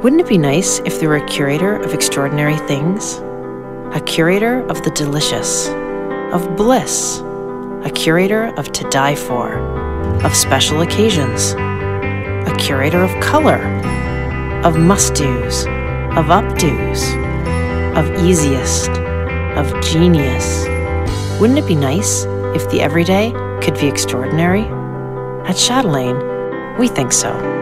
Wouldn't it be nice if there were a curator of extraordinary things? A curator of the delicious, of bliss, a curator of to die for, of special occasions, a curator of color, of must-dos, of up-dos, of easiest, of genius. Wouldn't it be nice if the everyday could be extraordinary? At Chatelaine, we think so.